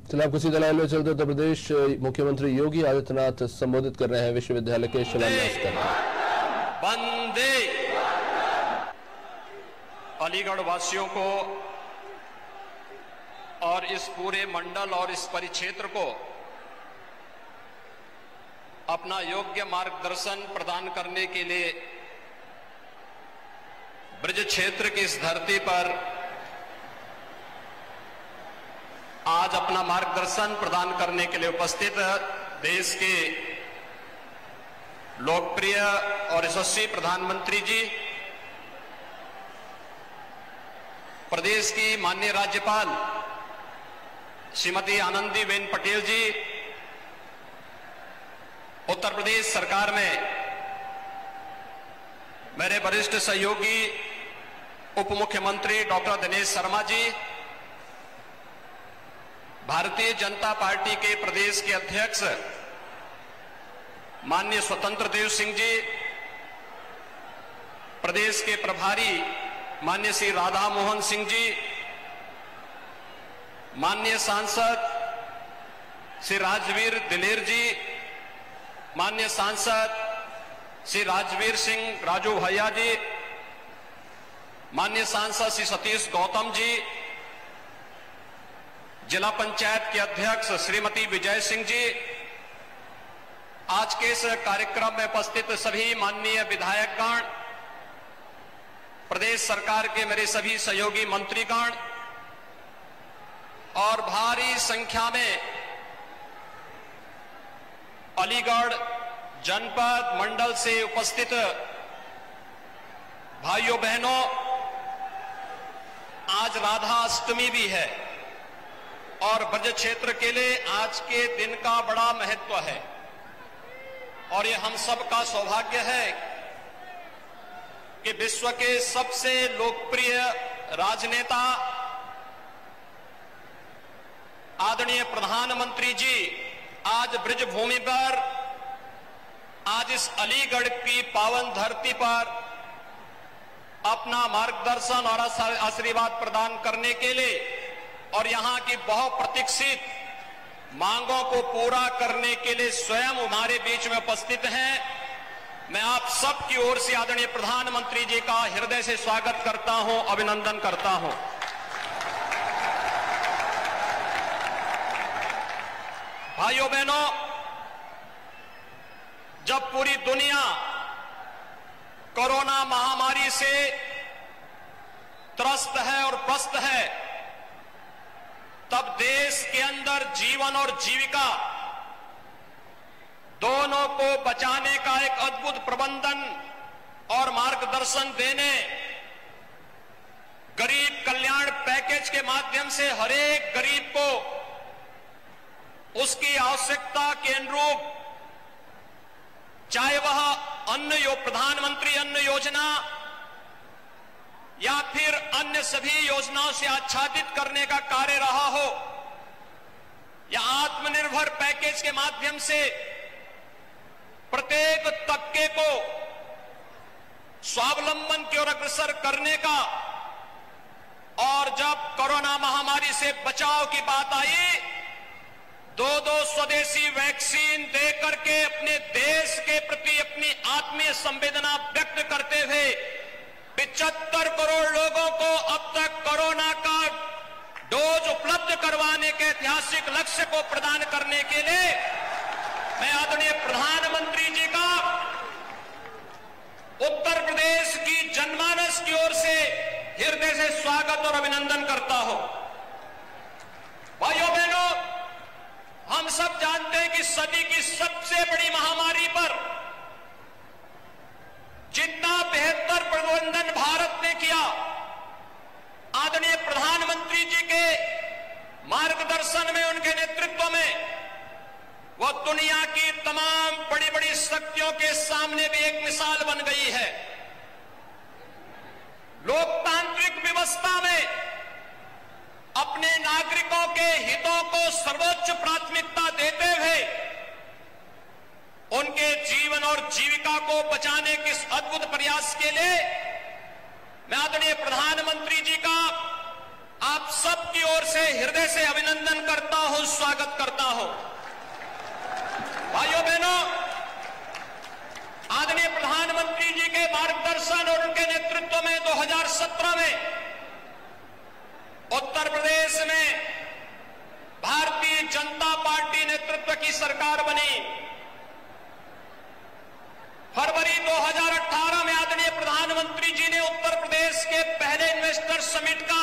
चलिए आपको सीधा लाइन में चलते उत्तर प्रदेश मुख्यमंत्री योगी आदित्यनाथ संबोधित कर रहे हैं विश्वविद्यालय के शिलान्यास कर रहे हैं। वंदे अलीगढ़ वासियों को और इस पूरे मंडल और इस परिक्षेत्र को अपना योग्य मार्गदर्शन प्रदान करने के लिए ब्रज क्षेत्र की इस धरती पर आज अपना मार्गदर्शन प्रदान करने के लिए उपस्थित देश के लोकप्रिय और यशस्वी प्रधानमंत्री जी, प्रदेश की माननीय राज्यपाल श्रीमती आनंदीबेन पटेल जी, उत्तर प्रदेश सरकार में मेरे वरिष्ठ सहयोगी उप मुख्यमंत्री डॉक्टर दिनेश शर्मा जी, भारतीय जनता पार्टी के प्रदेश के अध्यक्ष माननीय स्वतंत्र देव सिंह जी, प्रदेश के प्रभारी माननीय श्री राधा मोहन सिंह जी, माननीय सांसद श्री राजवीर दिलेर जी, माननीय सांसद श्री राजवीर सिंह राजू भैया जी, माननीय सांसद श्री सतीश गौतम जी, जिला पंचायत के अध्यक्ष श्रीमती विजय सिंह जी, आज के इस कार्यक्रम में उपस्थित सभी माननीय विधायकगण, प्रदेश सरकार के मेरे सभी सहयोगी मंत्रीगण और भारी संख्या में अलीगढ़ जनपद मंडल से उपस्थित भाइयों बहनों, आज राधा अष्टमी भी है और ब्रज क्षेत्र के लिए आज के दिन का बड़ा महत्व है और ये हम सब का सौभाग्य है कि विश्व के सबसे लोकप्रिय राजनेता आदरणीय प्रधानमंत्री जी आज ब्रज भूमि पर, आज इस अलीगढ़ की पावन धरती पर अपना मार्गदर्शन और आशीर्वाद प्रदान करने के लिए और यहां की बहुप्रतीक्षित मांगों को पूरा करने के लिए स्वयं हमारे बीच में उपस्थित हैं। मैं आप सब की ओर से आदरणीय प्रधानमंत्री जी का हृदय से स्वागत करता हूं, अभिनंदन करता हूं। भाइयों बहनों, जब पूरी दुनिया कोरोना महामारी से त्रस्त है और पस्त है, तब देश के अंदर जीवन और जीविका दोनों को बचाने का एक अद्भुत प्रबंधन और मार्गदर्शन देने, गरीब कल्याण पैकेज के माध्यम से हर एक गरीब को उसकी आवश्यकता के अनुरूप, चाहे वह प्रधानमंत्री अन्न योजना या फिर अन्य सभी योजनाओं से आच्छादित करने का कार्य रहा हो, या आत्मनिर्भर पैकेज के माध्यम से प्रत्येक तबके को स्वावलंबन की ओर अग्रसर करने का, और जब कोरोना महामारी से बचाव की बात आई, दो स्वदेशी वैक्सीन देकर के अपने देश के प्रति अपनी आत्मीय संवेदना व्यक्त करते हुए 75 करोड़ लोगों को अब तक कोरोना का डोज उपलब्ध करवाने के ऐतिहासिक लक्ष्य को प्रदान करने के लिए मैं आदरणीय प्रधानमंत्री जी का उत्तर प्रदेश की जनमानस की ओर से हृदय से स्वागत और अभिनंदन करता हूं। भाइयों बहनों, हम सब जानते हैं कि सदी की सबसे बड़ी महामारी पर जितना बेहतर प्रबंधन भारत ने किया, आदरणीय प्रधानमंत्री जी के मार्गदर्शन में, उनके नेतृत्व में, वह दुनिया की तमाम बड़ी बड़ी शक्तियों के सामने भी एक मिसाल बन गई है। लोकतांत्रिक व्यवस्था में अपने नागरिकों के हितों को सर्वोच्च प्राथमिकता देते हुए उनके जीवन और जीविका को बचाने के इस अद्भुत प्रयास के लिए मैं आदरणीय प्रधानमंत्री जी का आप सब की ओर से हृदय से अभिनंदन करता हूं, स्वागत 2017 में उत्तर प्रदेश में भारतीय जनता पार्टी नेतृत्व की सरकार बनी। फरवरी 2018 में आदरणीय प्रधानमंत्री जी ने उत्तर प्रदेश के पहले इन्वेस्टर समिट का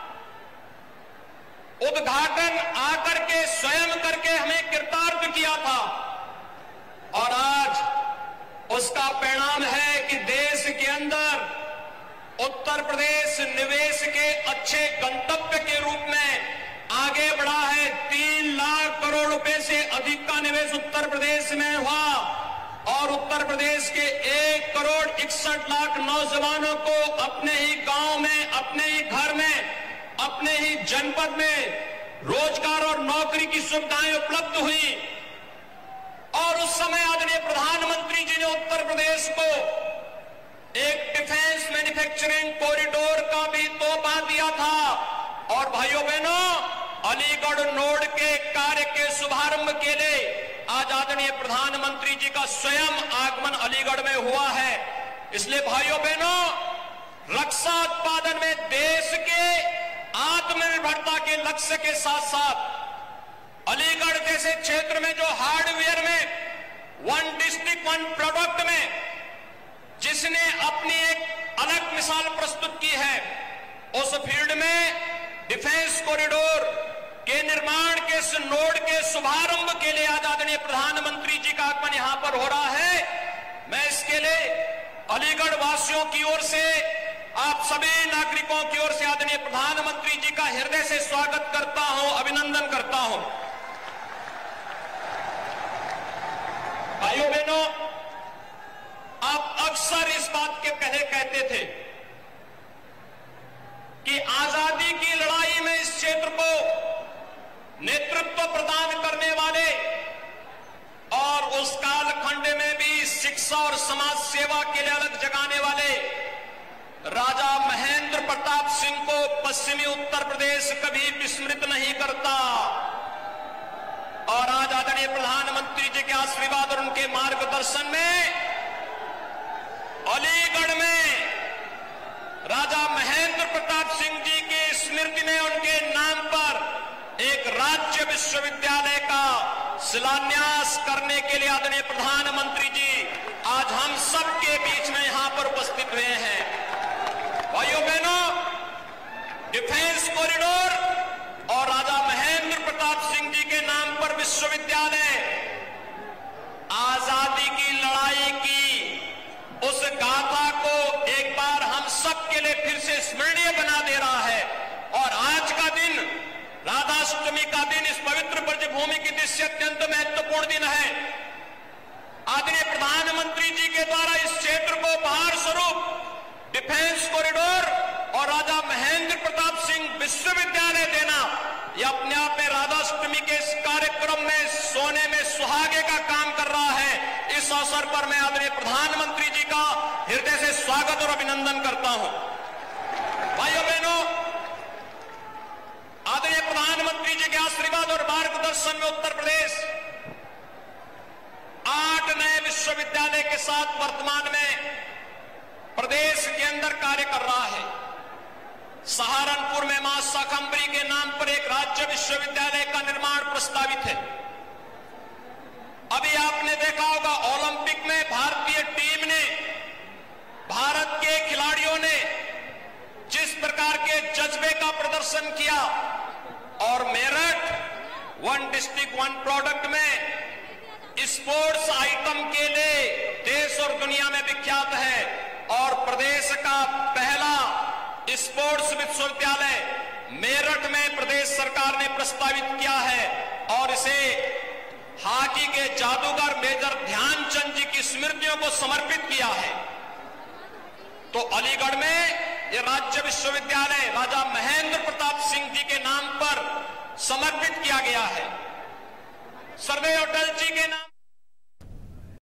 उद्घाटन आकर के स्वयं करके हमें कृतार्थ किया था और आज उसका परिणाम है कि देश के अंदर उत्तर प्रदेश निवेश के अच्छे गंतव्य के रूप में आगे बढ़ा है। 3 लाख करोड़ रुपए से अधिक का निवेश उत्तर प्रदेश में हुआ और उत्तर प्रदेश के 1,61,00,000 नौजवानों को अपने ही गांव में, अपने ही घर में, अपने ही जनपद में रोजगार और नौकरी की सुविधाएं उपलब्ध हुई। और उस समय आदरणीय प्रधानमंत्री जी ने उत्तर प्रदेश को एक डिफेंस मैन्युफैक्चरिंग कॉरिडोर का भी तोहफा दिया था। और भाइयों बहनों, अलीगढ़ नोड के कार्य के शुभारंभ के लिए आज आदरणीय प्रधानमंत्री जी का स्वयं आगमन अलीगढ़ में हुआ है। इसलिए भाइयों बहनों, रक्षा उत्पादन में देश के आत्मनिर्भरता के लक्ष्य के साथ साथ अलीगढ़ जैसे क्षेत्र में जो हार्डवेयर में 1 डिस्ट्रिक्ट 1 प्रोडक्ट में जिसने अपनी एक अलग मिसाल प्रस्तुत की है, उस फील्ड में डिफेंस कॉरिडोर के निर्माण के इस नोड के शुभारंभ के लिए आज आदरणीय प्रधानमंत्री जी का आगमन यहां पर हो रहा है। मैं इसके लिए अलीगढ़ वासियों की ओर से, आप सभी नागरिकों की ओर से आदरणीय प्रधानमंत्री जी का हृदय से स्वागत करता हूं, अभिनंदन करता हूं। भाइयों बहनों, आप अक्सर इस बात के पहले कहते थे कि आजादी की लड़ाई में इस क्षेत्र को नेतृत्व प्रदान करने वाले और उस कालखंड में भी शिक्षा और समाज सेवा के लिए अलग जगाने वाले राजा महेंद्र प्रताप सिंह को पश्चिमी उत्तर प्रदेश कभी विस्मृत नहीं करता। और आज आदरणीय प्रधानमंत्री जी के आशीर्वाद और उनके मार्गदर्शन में अलीगढ़ में राजा महेंद्र प्रताप सिंह जी की स्मृति में उनके नाम पर एक राज्य विश्वविद्यालय का शिलान्यास करने के लिए आदरणीय प्रधानमंत्री जी आज हम सबके बीच में यहां पर उपस्थित हुए हैं। भाइयों बहनों, डिफेंस कॉरिडोर और राजा महेंद्र प्रताप सिंह जी के नाम पर विश्वविद्यालय आजादी की लड़ाई की उस गाथा को एक बार हम सब के लिए फिर से स्मरणीय बना दे रहा है। और आज का दिन, राधाष्टमी का दिन, इस पवित्र ब्रजभूमि की दृष्टि अत्यंत महत्वपूर्ण दिन है। आदरणीय प्रधानमंत्री जी के द्वारा इस क्षेत्र को उपहार स्वरूप डिफेंस कॉरिडोर और राजा महेंद्र प्रताप सिंह विश्वविद्यालय देना, यह अपने आप में राधाष्टमी के इस कार्यक्रम में सोने में सुहागे का काम कर रहा है। इस अवसर पर मैं आदरणीय प्रधानमंत्री जी का हृदय से स्वागत और अभिनंदन करता हूं। भाइयों बहनों, आदरणीय प्रधानमंत्री जी के आशीर्वाद और मार्गदर्शन में उत्तर प्रदेश 8 नए विश्वविद्यालय के साथ वर्तमान में प्रदेश के अंदर कार्य कर रहा है। सहारनपुर में मां शाकंभरी के नाम पर एक राज्य विश्वविद्यालय का निर्माण प्रस्तावित है। अभी आपने देखा होगा ओलंपिक में भारतीय टीम ने, भारत के खिलाड़ियों ने जिस प्रकार के जज्बे का प्रदर्शन किया और मेरठ 1 डिस्ट्रिक्ट 1 प्रोडक्ट में स्पोर्ट्स आइटम के लिए देश और दुनिया में विख्यात है। और प्रदेश का पहला स्पोर्ट्स विश्वविद्यालय मेरठ में प्रदेश सरकार ने प्रस्तावित किया है और इसे हॉकी के जादूगर मेजर ध्यानचंद जी की स्मृतियों को समर्पित किया है। तो अलीगढ़ में यह राज्य विश्वविद्यालय राजा महेंद्र प्रताप सिंह जी के नाम पर समर्पित किया गया है। सर्वे अटल जी के नाम